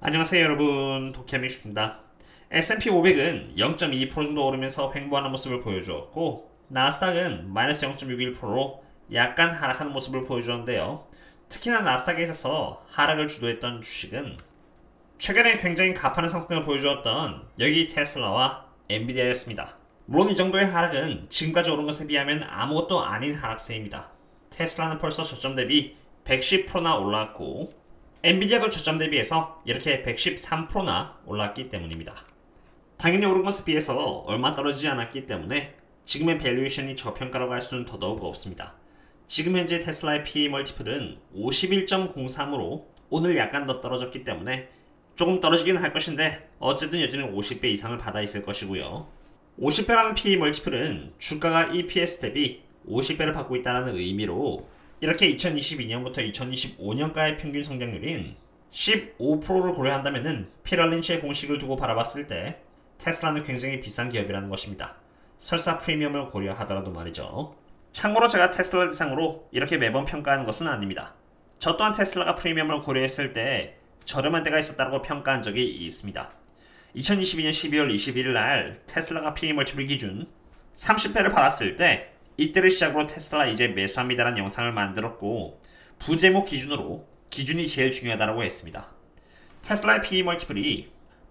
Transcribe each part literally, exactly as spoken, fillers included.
안녕하세요 여러분, 도쿄미식입니다. 에스 앤 피 오백은 영 점 이 퍼센트 정도 오르면서 횡보하는 모습을 보여주었고, 나스닥은 마이너스 영 점 육일 퍼센트로 약간 하락하는 모습을 보여주었는데요. 특히나 나스닥에 있어서 하락을 주도했던 주식은 최근에 굉장히 가파른 상승을 보여주었던 여기 테슬라와 엔비디아였습니다. 물론 이 정도의 하락은 지금까지 오른 것에 비하면 아무것도 아닌 하락세입니다. 테슬라는 벌써 저점 대비 백십 퍼센트나 올라왔고, 엔비디아도 저점 대비해서 이렇게 백십삼 퍼센트나 올랐기 때문입니다. 당연히 오른 것에 비해서 얼마 떨어지지 않았기 때문에 지금의 밸류에이션이 저평가라고 할 수는 더더욱 없습니다. 지금 현재 테슬라의 피이 멀티플은 오십일 점 공삼으로 오늘 약간 더 떨어졌기 때문에 조금 떨어지긴 할 것인데 어쨌든 여전히 오십 배 이상을 받아 있을 것이고요. 오십 배라는 피이 멀티플은 주가가 이 피 에스 대비 오십 배를 받고 있다는 의미로 이렇게 이천이십이 년부터 이천이십오 년까지의 평균 성장률인 십오 퍼센트를 고려한다면 피터 린치의 공식을 두고 바라봤을 때 테슬라는 굉장히 비싼 기업이라는 것입니다. 설사 프리미엄을 고려하더라도 말이죠. 참고로 제가 테슬라 대상으로 이렇게 매번 평가하는 것은 아닙니다. 저 또한 테슬라가 프리미엄을 고려했을 때 저렴한 때가 있었다고 평가한 적이 있습니다. 이천이십이 년 십이월 이십일일 날 테슬라가 피이 멀티플 기준 삼십 배를 받았을 때 이때를 시작으로 테슬라 이제 매수합니다라는 영상을 만들었고, 부제목 기준으로 기준이 제일 중요하다고 했습니다. 테슬라의 피이 멀티플이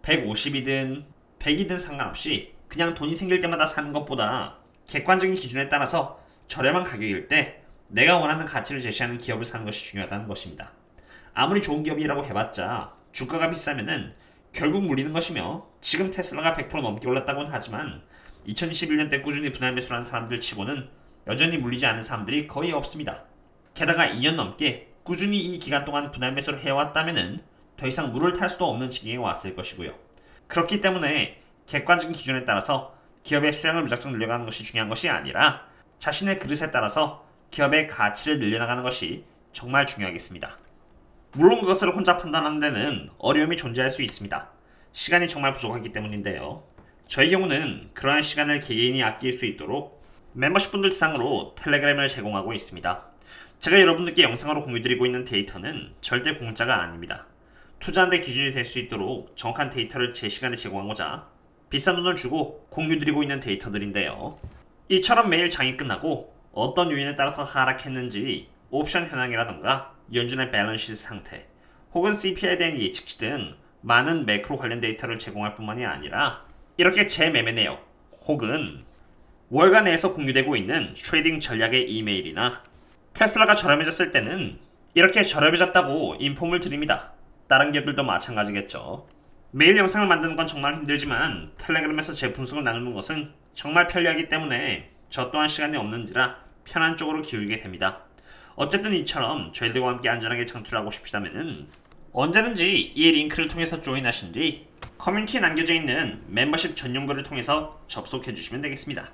백오십이든 백이든 상관없이 그냥 돈이 생길 때마다 사는 것보다 객관적인 기준에 따라서 저렴한 가격일 때 내가 원하는 가치를 제시하는 기업을 사는 것이 중요하다는 것입니다. 아무리 좋은 기업이라고 해봤자 주가가 비싸면은 결국 물리는 것이며, 지금 테슬라가 백 퍼센트 넘게 올랐다고는 하지만 이천이십일 년 때 꾸준히 분할 매수를 한 사람들 치고는 여전히 물리지 않은 사람들이 거의 없습니다. 게다가 이 년 넘게 꾸준히 이 기간 동안 분할 매수를 해왔다면 더 이상 물을 탈 수도 없는 지경에 왔을 것이고요. 그렇기 때문에 객관적인 기준에 따라서 기업의 수량을 무작정 늘려가는 것이 중요한 것이 아니라 자신의 그릇에 따라서 기업의 가치를 늘려나가는 것이 정말 중요하겠습니다. 물론 그것을 혼자 판단하는 데는 어려움이 존재할 수 있습니다. 시간이 정말 부족하기 때문인데요. 저희 경우는 그러한 시간을 개개인이 아낄 수 있도록 멤버십 분들 대상으로 텔레그램을 제공하고 있습니다. 제가 여러분들께 영상으로 공유드리고 있는 데이터는 절대 공짜가 아닙니다. 투자하는 데 기준이 될 수 있도록 정확한 데이터를 제 시간에 제공하고자 비싼 돈을 주고 공유드리고 있는 데이터들인데요. 이처럼 매일 장이 끝나고 어떤 요인에 따라서 하락했는지 옵션 현황이라던가 연준의 밸런스 상태, 혹은 씨피아이에 대한 예측치 등 많은 매크로 관련 데이터를 제공할 뿐만이 아니라 이렇게 제 매매 내역 혹은 월간 내에서 공유되고 있는 트레이딩 전략의 이메일이나 테슬라가 저렴해졌을 때는 이렇게 저렴해졌다고 인폼을 드립니다. 다른 기업들도 마찬가지겠죠. 매일 영상을 만드는 건 정말 힘들지만 텔레그램에서 제 분석을 나누는 것은 정말 편리하기 때문에 저 또한 시간이 없는지라 편한 쪽으로 기울게 됩니다. 어쨌든 이처럼 저희들과 함께 안전하게 창출을 하고 싶으시다면 언제든지 이 링크를 통해서 조인하신 뒤 커뮤니티에 남겨져 있는 멤버십 전용 글을 통해서 접속해 주시면 되겠습니다.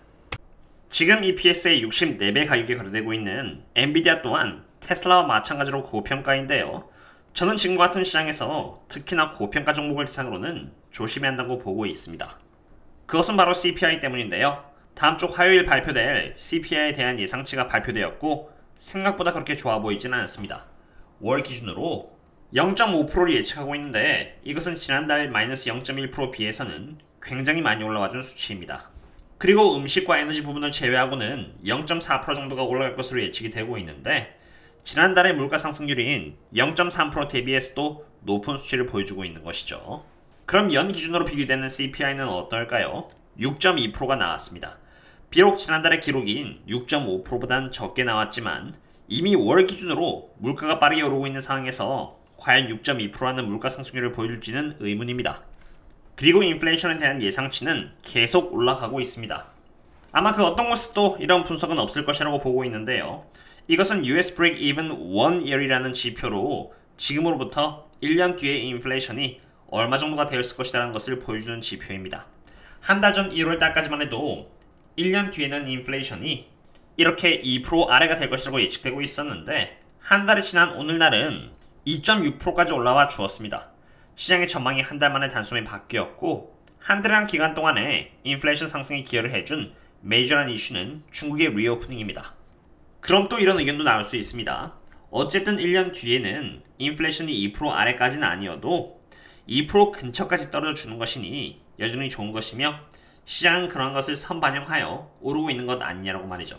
지금 이피에스의 육십사 배 가격에 거래되고 있는 엔비디아 또한 테슬라와 마찬가지로 고평가인데요. 저는 지금과 같은 시장에서 특히나 고평가 종목을 대상으로는 조심해야 한다고 보고 있습니다. 그것은 바로 씨피아이 때문인데요. 다음 주 화요일 발표될 씨피아이에 대한 예상치가 발표되었고 생각보다 그렇게 좋아 보이지는 않습니다. 월 기준으로 영 점 오 퍼센트를 예측하고 있는데 이것은 지난달 마이너스 영 점 일 퍼센트에 비해서는 굉장히 많이 올라와준 수치입니다. 그리고 음식과 에너지 부분을 제외하고는 영 점 사 퍼센트 정도가 올라갈 것으로 예측이 되고 있는데, 지난달의 물가 상승률인 영 점 삼 퍼센트 대비해서도 높은 수치를 보여주고 있는 것이죠. 그럼 연 기준으로 비교되는 씨피아이는 어떨까요? 육 점 이 퍼센트가 나왔습니다. 비록 지난달의 기록인 육 점 오 퍼센트보단 적게 나왔지만 이미 월 기준으로 물가가 빠르게 오르고 있는 상황에서 과연 육 점 이 퍼센트라는 물가 상승률을 보여줄지는 의문입니다. 그리고 인플레이션에 대한 예상치는 계속 올라가고 있습니다. 아마 그 어떤 곳에서도 이런 분석은 없을 것이라고 보고 있는데요. 이것은 유에스 Break Even one Year이라는 지표로 지금으로부터 일 년 뒤의 인플레이션이 얼마 정도가 되었을 것이라는 것을 보여주는 지표입니다. 한 달 전 일월 달까지만 해도 일 년 뒤에는 인플레이션이 이렇게 이 퍼센트 아래가 될 것이라고 예측되고 있었는데, 한 달이 지난 오늘날은 이 점 육 퍼센트까지 올라와 주었습니다. 시장의 전망이 한 달 만에 단숨에 바뀌었고, 한 달이란 기간 동안에 인플레이션 상승에 기여를 해준 메이저란 이슈는 중국의 리오프닝입니다. 그럼 또 이런 의견도 나올 수 있습니다. 어쨌든 일 년 뒤에는 인플레이션이 이 퍼센트 아래까지는 아니어도 이 퍼센트 근처까지 떨어져 주는 것이니 여전히 좋은 것이며 시장은 그러한 것을 선반영하여 오르고 있는 것 아니냐라고 말이죠.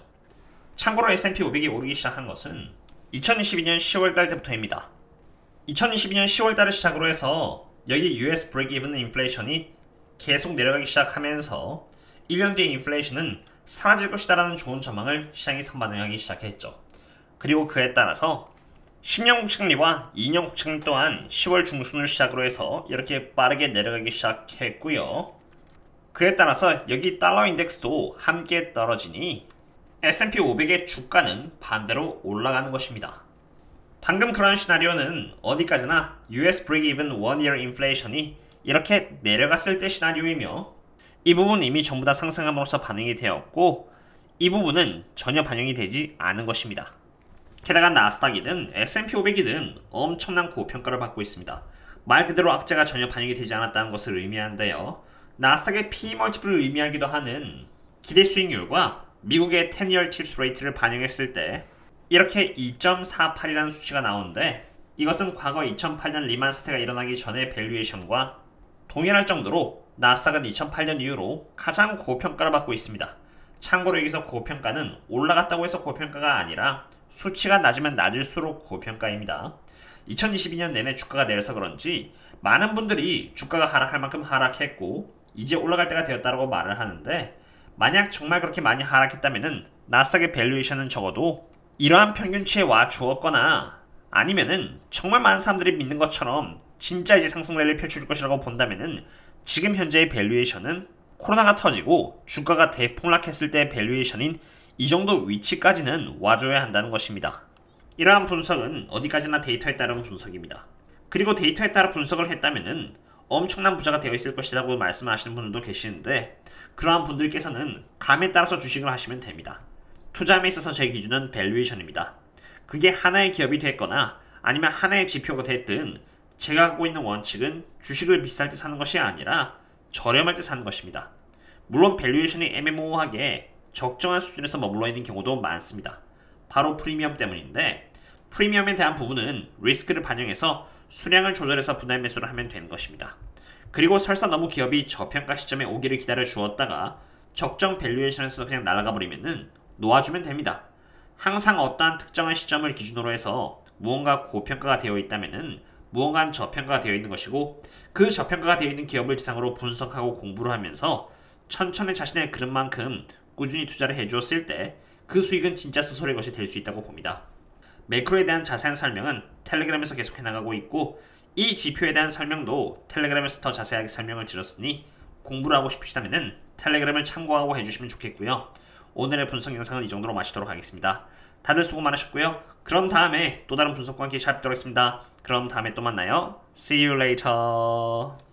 참고로 에스 앤 피 오백이 오르기 시작한 것은 이천이십이 년 시월 달 때부터입니다. 이천이십이 년 시월 달을 시작으로 해서 여기 유 에스 브레이크-이븐 인플레이션이 계속 내려가기 시작하면서 일 년 뒤에 인플레이션은 사라질 것이다라는 좋은 전망을 시장이 선반영하기 시작했죠. 그리고 그에 따라서 십 년 국채금리와 이 년 국채금리 또한 시월 중순을 시작으로 해서 이렇게 빠르게 내려가기 시작했고요. 그에 따라서 여기 달러 인덱스도 함께 떨어지니 에스 앤 피 오백의 주가는 반대로 올라가는 것입니다. 방금 그런 시나리오는 어디까지나 유 에스 break-even one year inflation이 이렇게 내려갔을 때 시나리오이며 이 부분은 이미 전부 다 상승함으로써 반영이 되었고 이 부분은 전혀 반영이 되지 않은 것입니다. 게다가 나스닥이든 에스 앤 피 오백이든 엄청난 고평가를 받고 있습니다. 말 그대로 악재가 전혀 반영이 되지 않았다는 것을 의미하는데요. 나스닥의 피 이 멀티플을 의미하기도 하는 기대 수익률과 미국의 텐 이어 칩스 레이트를 반영했을 때 이렇게 이 점 사팔이라는 수치가 나오는데 이것은 과거 이천팔 년 리만 사태가 일어나기 전의 밸류에이션과 동일할 정도로 나스닥은 이천팔 년 이후로 가장 고평가를 받고 있습니다. 참고로 여기서 고평가는 올라갔다고 해서 고평가가 아니라 수치가 낮으면 낮을수록 고평가입니다. 이천이십이 년 내내 주가가 내려서 그런지 많은 분들이 주가가 하락할 만큼 하락했고 이제 올라갈 때가 되었다고 말을 하는데 만약 정말 그렇게 많이 하락했다면 나스닥의 밸류에이션은 적어도 이러한 평균치에 와 주었거나 아니면은 정말 많은 사람들이 믿는 것처럼 진짜 이제 상승 랠리를 펼칠 것이라고 본다면은 지금 현재의 밸류에이션은 코로나가 터지고 주가가 대폭락했을 때의 밸류에이션인 이 정도 위치까지는 와줘야 한다는 것입니다. 이러한 분석은 어디까지나 데이터에 따른 분석입니다. 그리고 데이터에 따라 분석을 했다면은 엄청난 부자가 되어 있을 것이라고 말씀하시는 분들도 계시는데 그러한 분들께서는 감에 따라서 주식을 하시면 됩니다. 투자함에 있어서 제 기준은 밸류에이션입니다. 그게 하나의 기업이 됐거나 아니면 하나의 지표가 됐든 제가 갖고 있는 원칙은 주식을 비쌀 때 사는 것이 아니라 저렴할 때 사는 것입니다. 물론 밸류에이션이 애매모호하게 적정한 수준에서 머물러 있는 경우도 많습니다. 바로 프리미엄 때문인데 프리미엄에 대한 부분은 리스크를 반영해서 수량을 조절해서 분할 매수를 하면 되는 것입니다. 그리고 설사 너무 기업이 저평가 시점에 오기를 기다려 주었다가 적정 밸류에이션에서 그냥 날아가 버리면은 놓아주면 됩니다. 항상 어떠한 특정한 시점을 기준으로 해서 무언가 고평가가 되어 있다면은 무언가는 저평가가 되어 있는 것이고 그 저평가가 되어 있는 기업을 지상으로 분석하고 공부를 하면서 천천히 자신의 그릇만큼 꾸준히 투자를 해주었을 때 그 수익은 진짜 스스로의 것이 될 수 있다고 봅니다. 매크로에 대한 자세한 설명은 텔레그램에서 계속 해나가고 있고 이 지표에 대한 설명도 텔레그램에서 더 자세하게 설명을 드렸으니 공부를 하고 싶으시다면 텔레그램을 참고하고 해주시면 좋겠고요. 오늘의 분석 영상은 이 정도로 마치도록 하겠습니다. 다들 수고 많으셨고요. 그럼 다음에 또 다른 분석과 함께 찾아뵙도록 하겠습니다. 그럼 다음에 또 만나요. See you later.